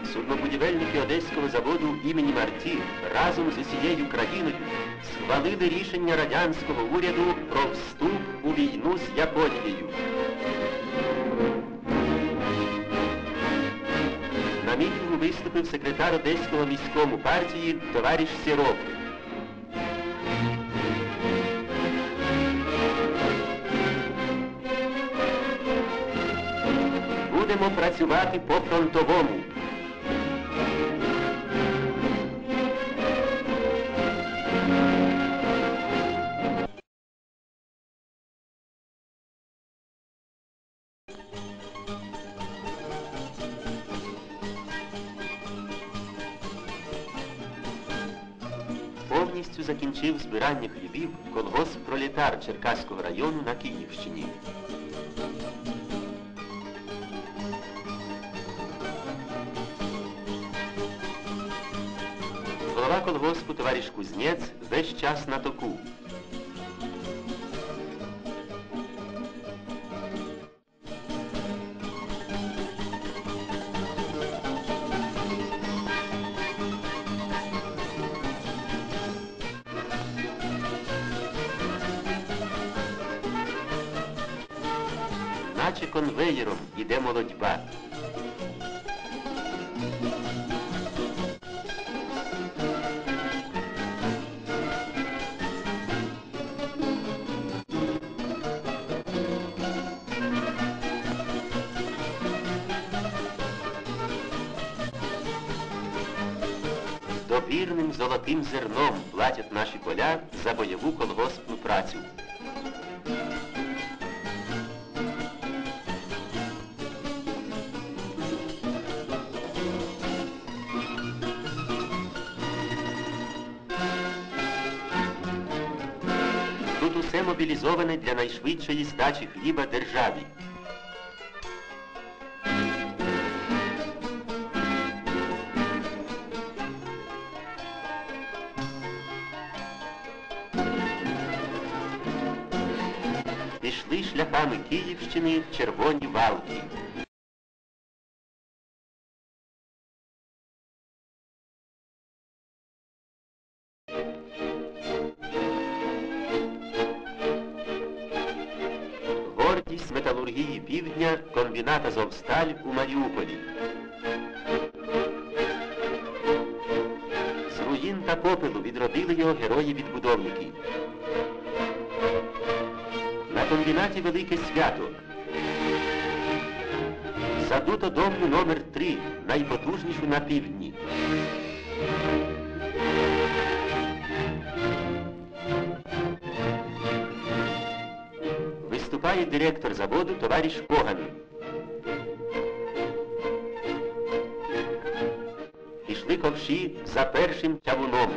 суднобудівельники Одеського заводу імені Марті разом з усією країною схвалили рішення радянського уряду про вступ у війну з Японією. На мітингу виступив секретар Одеського міському партії товариш Сіров. Будемо працювати по-фронтовому. Повністю закінчив збирання хлібів колгосп «Пролетар» Черкаського району на Київщині. Голова колгоспу товариш Кузнєць весь час на току. Наче конвеєром іде молодьба. Добірним золотим зерном платять наші поля за бойову колгоспну працю. Тут усе мобілізоване для найшвидшої здачі хліба державі. Пішли шляхами Київщини червоні валки. Гордість металургії Півдня комбінат «Азовсталь» у Маріуполі. З руїн та попелу відродили його герої-відбудовники. На комбінаті велике свято. Задуто домбу номер 3, найпотужнішу на півдні. Виступає директор заводу товариш Коган. Пішли ковші за першим тявуном.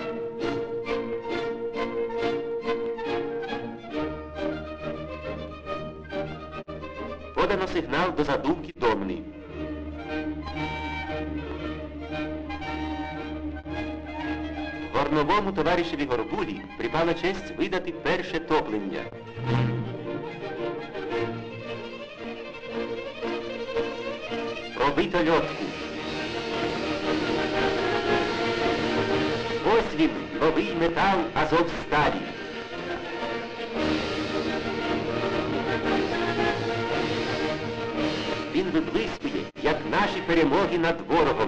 Подано сигнал до задумки домни. Горновому товаришеві Горбулі припала честь видати перше топлення. Пробито льотку. Ось він, новий метал Азовсталі. Він виблискує, як наші перемоги над ворогом.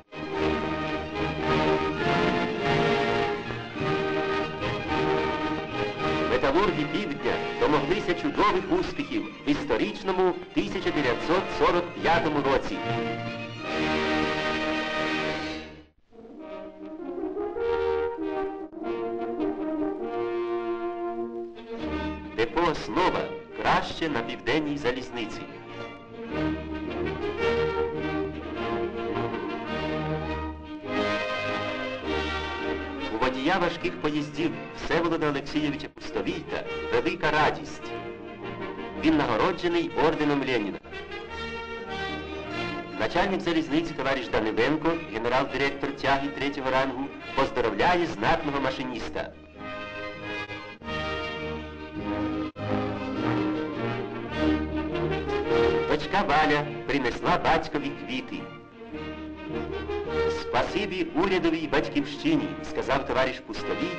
Металурги Півдня домоглися чудових успіхів в історичному 1945 році. Депо «Основа» краще на південній залізниці. У водія важких поїздів Всеволода Олексійовича Пустовійта велика радість. Він нагороджений орденом Леніна. Начальник залізниці товариш Даниленко, генерал-директор тяги 3-го рангу, поздоровляє знатного машиніста. Дочка Валя принесла батькові квіти. Спасибі урядовій батьківщині, сказав товариш Пустовій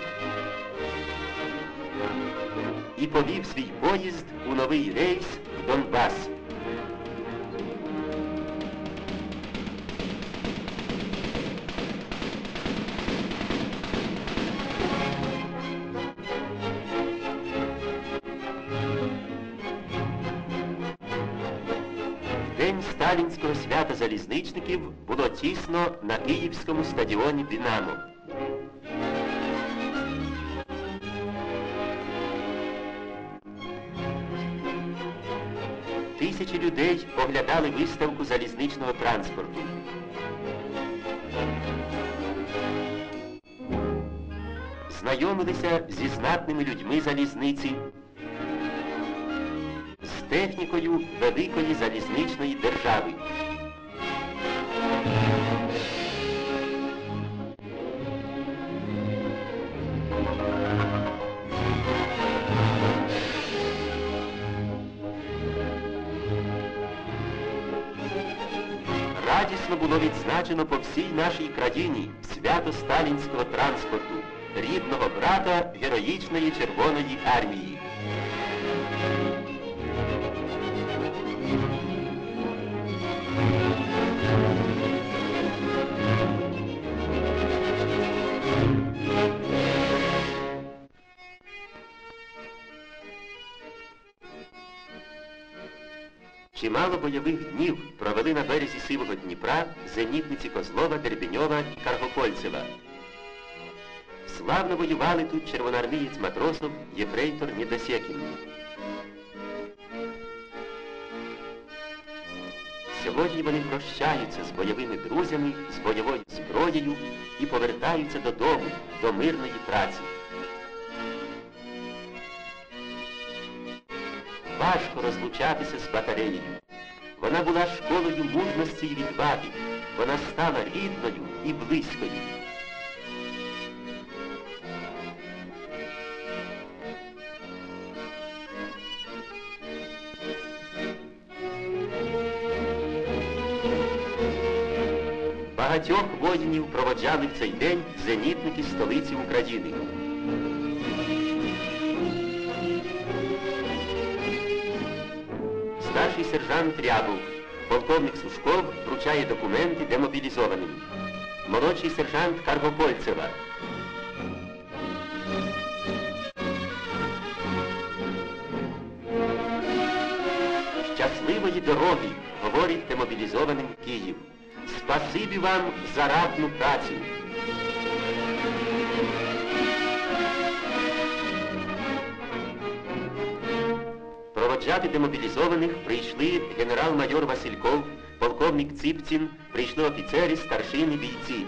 і повів свій поїзд у новий рейс в Донбас. День сталінського свята залізничників було тісно на київському стадіоні «Динамо». Тисячі людей оглядали виставку залізничного транспорту. Знайомилися зі знатними людьми залізниці, з технікою великої залізничної держави. Радісно було відзначено по всій нашій країні свято сталінського транспорту, рідного брата героїчної Червоної армії. Чимало бойових днів провели на березі Сивого Дніпра зенітниці Козлова, Дербеньова і Каргопольцева. Славно воювали тут червоноармієць Матросов, єфрейтор Недосєкін. Сьогодні вони прощаються з бойовими друзями, з бойовою зброєю і повертаються додому, до мирної праці. Важко розлучатися з батареєю. Вона була школою мужності і відваги. Вона стала рідною і близькою. Багатьох воїнів проводжали в цей день зенітники столиці України. Старший сержант Рябов, полковник Сушков вручає документи демобілізованим. Молодший сержант Каргопольцева. Щасливої дороги, говорить демобілізованим Київ. Спасибі вам за ратну працю. Проводжати демобілізованих прийшли генерал-майор Васильков, полковник Ципцін, прийшли офіцери, старшини, бійці.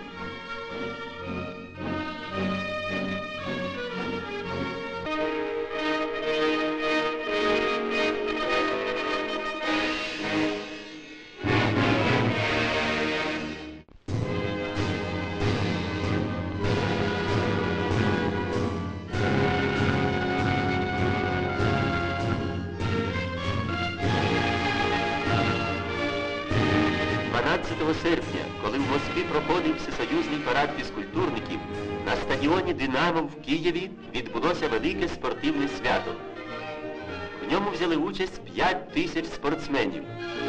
Серпня, коли в Москві проходив всесоюзний парад фізкультурників, на стадіоні «Динамо» в Києві відбулося велике спортивне свято. В ньому взяли участь 5000 спортсменів.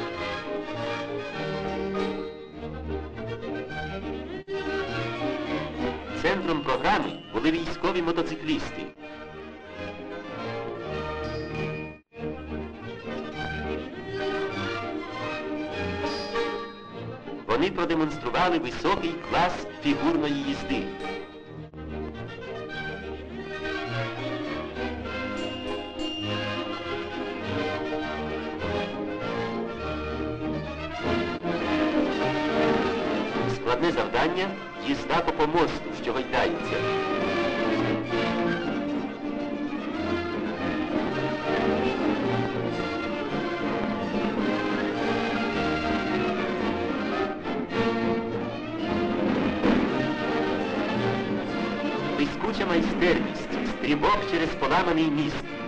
Центром програми були військові мотоциклісти. Вони продемонстрували високий клас фігурної їзди. Складне завдання – їзда по помосту, що гойдається. Блискуча майстерність, стрибок через поламаний міст,